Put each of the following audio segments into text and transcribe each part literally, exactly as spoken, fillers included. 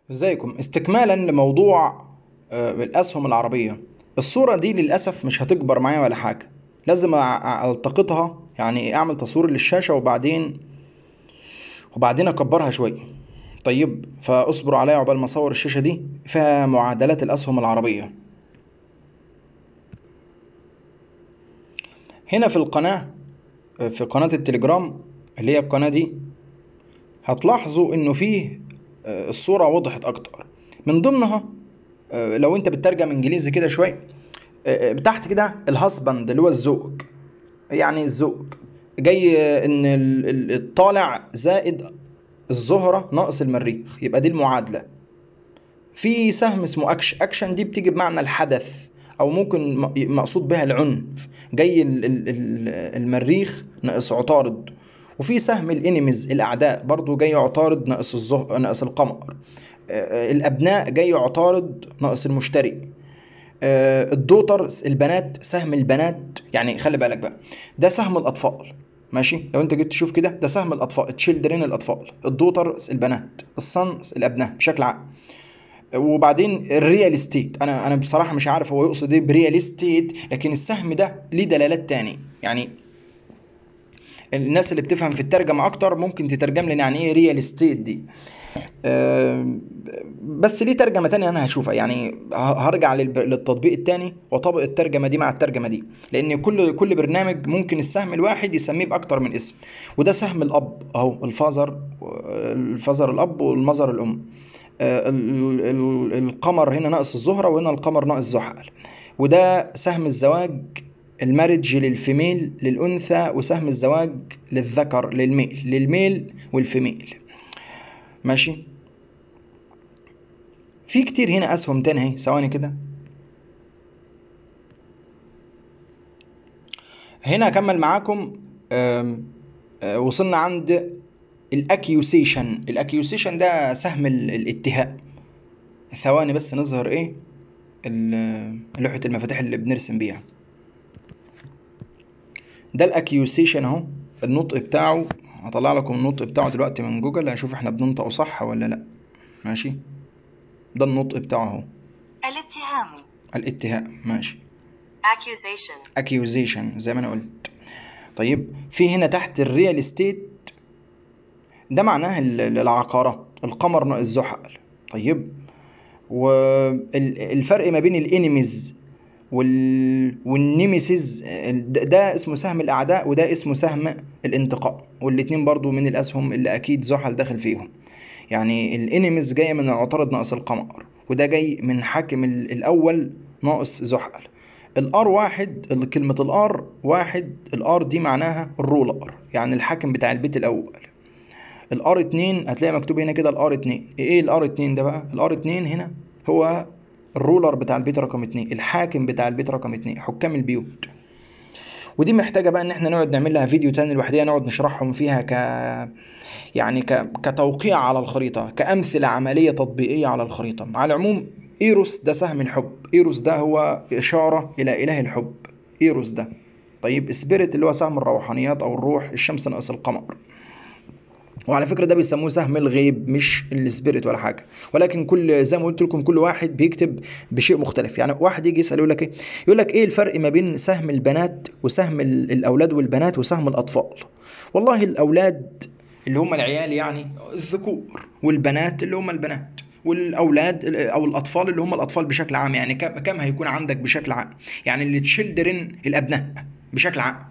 ازيكم؟ استكمالا لموضوع آه، الاسهم العربيه. الصوره دي للاسف مش هتكبر معايا ولا حاجه، لازم أع- أع- التقطها، يعني اعمل تصوير للشاشه وبعدين وبعدين اكبرها شويه. طيب فاصبروا عليا عقبال ما اصور الشاشه دي فيها معادلات الاسهم العربيه. هنا في القناه، آه، في قناه التليجرام اللي هي القناه دي، هتلاحظوا انه فيه آه، الصوره وضحت اكتر من ضمنها. آه، لو انت بتترجم انجليزي كده شويه، آه، تحت كده الهاسبند اللي هو الزوج، يعني الزوج جاي ان ال- ال- الطالع زائد الزهرة ناقص المريخ، يبقى دي المعادلة. في سهم اسمه اكش اكشن، دي بتيجي بمعنى الحدث، او ممكن م- مقصود بها العنف. جاي ال- ال- ال- المريخ ناقص عطارد. وفي سهم الانيميز الاعداء، برضو جاي عطارد ناقص الزه... ناقص القمر. آه، آه، الابناء جاي عطارد ناقص المشتري. آه، الدوتر البنات، سهم البنات، يعني خلي بالك بقى، ده سهم الاطفال. ماشي، لو انت جيت تشوف كده ده سهم الاطفال، تشيلدرين الاطفال، الدوتر البنات، الصن الابناء بشكل عام. وبعدين الريال استيت، انا انا بصراحه مش عارف هو يقصد ايه بريال استيت، لكن السهم ده ليه دلالات تاني يعني. الناس اللي بتفهم في الترجمه اكتر ممكن تترجم لنا يعني ايه ريال استيت دي. آه، بس ليه ترجمة تانية أنا هشوفها، يعني ه- هرجع للب- للتطبيق التاني وأطبق الترجمة دي مع الترجمة دي، لأن كل كل برنامج ممكن السهم الواحد يسميه بأكتر من اسم. وده سهم الأب أهو، الفازر، الفازر الأب والمزر الأم. آه، ال- ال- القمر هنا ناقص الزهرة، وهنا القمر ناقص زحل. وده سهم الزواج، المارج للفيميل للأنثى، وسهم الزواج للذكر للميل، للميل والفيميل. ماشي. في كتير هنا اسهم تاني اهي، ثواني كده. هنا اكمل معاكم. آم، آه، وصلنا عند الاكيوسيشن. الاكيوسيشن ده سهم ال- الاتهاء. ثواني بس نظهر ايه، ال- لوحة المفاتيح اللي بنرسم بيها. ده الاكيوسيشن اهو، النطق بتاعه. هطلع لكم النطق بتاعه دلوقتي من جوجل، هنشوف احنا بننطقه صح ولا لا. ماشي، ده النطق بتاعه اهو. الاتهام، الاتهاء، ماشي. accusation، accusation زي ما انا قلت. طيب في هنا تحت الريال استيت، ده معناه ال- العقارات، القمر ناقص زحل. طيب، والفرق ما بين الانيميز وال... والنيميسيز، ده ده اسمه سهم الاعداء، وده اسمه سهم الانتقام، والاتنين برضو من الاسهم اللي اكيد زحل داخل فيهم. يعني الانيميز جايه من العطارد ناقص القمر، وده جاي من حاكم ال- الاول ناقص زحل. الار واحد، كلمة الار واحد، الار دي معناها الرولر، يعني الحاكم بتاع البيت الاول. الار اتنين هتلاقي مكتوب هنا كده الار اتنين. ايه الار اتنين ده بقى؟ الار اتنين هنا هو الرولر بتاع البيت رقم اتنين، الحاكم بتاع البيت رقم اتنين، حكام البيوت. ودي محتاجة بقى ان احنا نقعد نعمل لها فيديو تاني لوحديها، نقعد نشرحهم فيها ك يعني ك... كتوقيع على الخريطة، كأمثلة عملية تطبيقية على الخريطة. على العموم، ايروس ده سهم الحب، ايروس ده هو إشارة إلى إله الحب، ايروس ده. طيب سبيريت اللي هو سهم الروحانيات او الروح، الشمس ناقص القمر. وعلى فكره ده بيسموه سهم الغيب، مش السبيريت ولا حاجه، ولكن كل زي ما قلت لكم كل واحد بيكتب بشيء مختلف. يعني واحد يجي يسال يقول لك ايه، يقول لك ايه الفرق ما بين سهم البنات وسهم ال- الاولاد والبنات وسهم الاطفال. والله الاولاد اللي هم العيال يعني الذكور، والبنات اللي هم البنات، والاولاد او الاطفال اللي هم الاطفال بشكل عام. يعني كم كم هيكون عندك بشكل عام، يعني اللي تشيلدرن الابناء بشكل عام.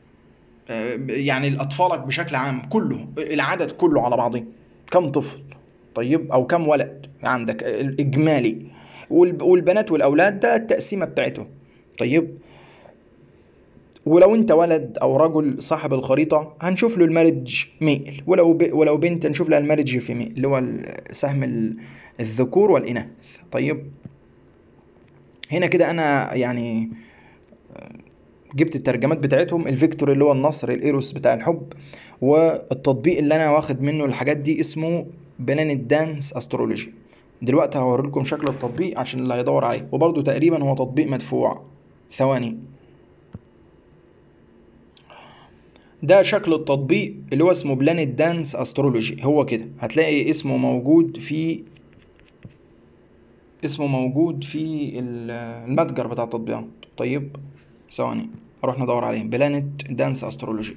يعني اطفالك بشكل عام كله، العدد كله على بعضه كم طفل؟ طيب، او كم ولد عندك الاجمالي. والب- والبنات والاولاد ده التقسيمه بتاعتهم. طيب، ولو انت ولد او رجل صاحب الخريطه هنشوف له المارج ميل، ولو ب... ولو بنت هنشوف لها المارج فيميل، اللي هو ال- سهم ال- الذكور والاناث. طيب، هنا كده انا يعني جبت الترجمات بتاعتهم، الفيكتور اللي هو النصر، الايروس بتاع الحب. والتطبيق اللي انا واخد منه الحاجات دي اسمه بلانت دانس استرولوجي. دلوقتي هوري لكم شكل التطبيق عشان اللي هيدور عليه، وبرضه تقريبا هو تطبيق مدفوع. ثواني، ده شكل التطبيق اللي هو اسمه بلانت دانس استرولوجي. هو كده هتلاقي اسمه موجود في اسمه موجود في المتجر بتاع التطبيقات. طيب ثواني اروح ندور عليه، بلانت دانس استرولوجي.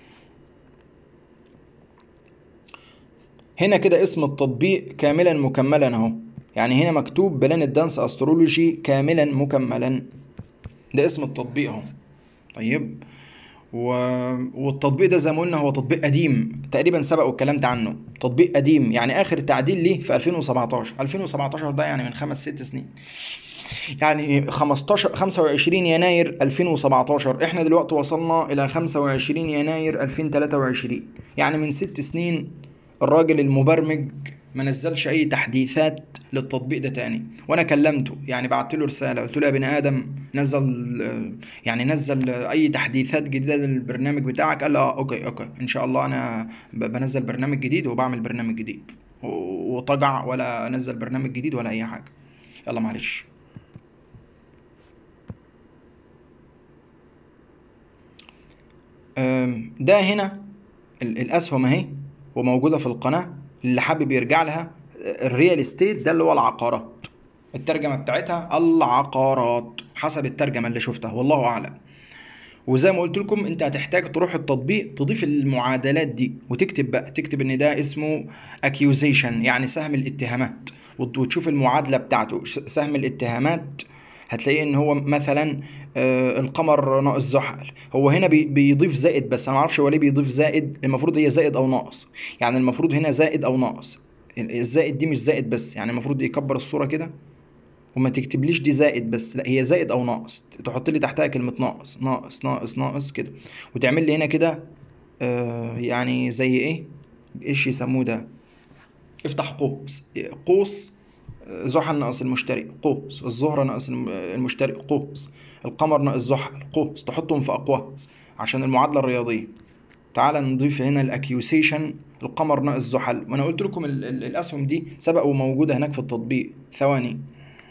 هنا كده اسم التطبيق كاملا مكملا اهو، يعني هنا مكتوب بلانت دانس استرولوجي كاملا مكملا، ده اسم التطبيق اهو. طيب و... والتطبيق ده زي ما قلنا هو تطبيق قديم تقريبا، سبق واتكلمت عنه، تطبيق قديم يعني اخر تعديل ليه في ألفين وسبعتاشر. ألفين وسبعتاشر ده يعني من خمس ست سنين، يعني خمستاشر خمسة وعشرين يناير ألفين وسبعتاشر، احنا دلوقتي وصلنا الى خمسة وعشرين يناير ألفين وتلاتة وعشرين، يعني من ست سنين الراجل المبرمج ما نزلش اي تحديثات للتطبيق ده تاني. وانا كلمته يعني بعت له رساله قلت له يا بني ادم نزل، يعني نزل اي تحديثات جديده للبرنامج بتاعك. قال اه اوكي اوكي ان شاء الله انا بنزل برنامج جديد وبعمل برنامج جديد، وطجع ولا نزل برنامج جديد ولا اي حاجه. يلا معلش. ده هنا الاسهم اهي وموجوده في القناه، اللي حابب يرجع لها. الريال استيت ده اللي هو العقارات، الترجمه بتاعتها العقارات حسب الترجمه اللي شفتها والله اعلم. وزي ما قلت لكم انت هتحتاج تروح التطبيق تضيف المعادلات دي وتكتب بقى، تكتب ان ده اسمه accusation يعني سهم الاتهامات، وتشوف المعادله بتاعته سهم الاتهامات. هتلاقي ان هو مثلا آه القمر ناقص زحل، هو هنا بي بيضيف زائد، بس انا ما اعرفش هو ليه بيضيف زائد، المفروض هي زائد او ناقص، يعني المفروض هنا زائد او ناقص. الزائد دي مش زائد بس، يعني المفروض يكبر الصوره كده وما تكتبليش دي زائد بس، لا هي زائد او ناقص، تحط لي تحتها كلمه ناقص ناقص ناقص ناقص كده، وتعمل لي هنا كده آه يعني زي ايه، ايش يسموه ده، افتح قوس قوس زحل ناقص المشتري قوس، الزهرة ناقص المشتري قوس، القمر ناقص زحل قوس، تحطهم في أقواس عشان المعادلة الرياضية. تعال نضيف هنا الاكيوسيشن القمر ناقص زحل، وانا قلت لكم ال ال الاسهم دي سبق وموجودة هناك في التطبيق. ثواني،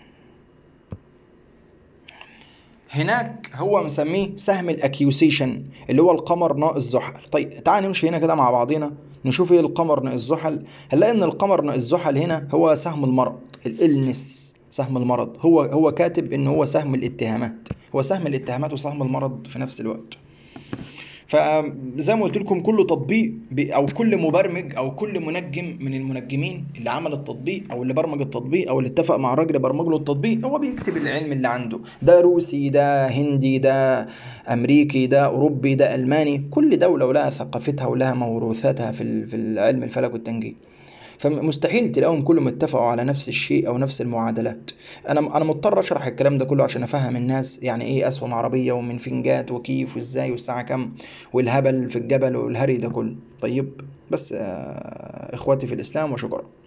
هناك هو مسميه سهم الاكيوسيشن اللي هو القمر ناقص زحل. طيب تعال نمشي هنا كده مع بعضينا نشوف ايه القمر ناقص زحل. هنلاقي ان القمر ناقص زحل هنا هو سهم المرض، الالنس، سهم المرض. هو هو كاتب ان هو سهم الاتهامات، هو سهم الاتهامات وسهم المرض في نفس الوقت. فزي ما قلت لكم كل تطبيق او كل مبرمج او كل منجم من المنجمين اللي عمل التطبيق او اللي برمج التطبيق او اللي اتفق مع الراجل اللي برمج له التطبيق، هو بيكتب العلم اللي عنده، ده روسي ده هندي ده امريكي ده اوروبي ده الماني، كل دوله ولها ثقافتها ولها موروثاتها في في العلم الفلك والتنجيم. فمستحيل تلاقيهم كلهم اتفقوا على نفس الشيء او نفس المعادلات. انا انا مضطر اشرح الكلام ده كله عشان افهم الناس يعني ايه اسهم عربيه ومن فنجات وكيف وازاي والساعه كام والهبل في الجبل والهري ده كله. طيب بس آه اخواتي في الاسلام وشكرا.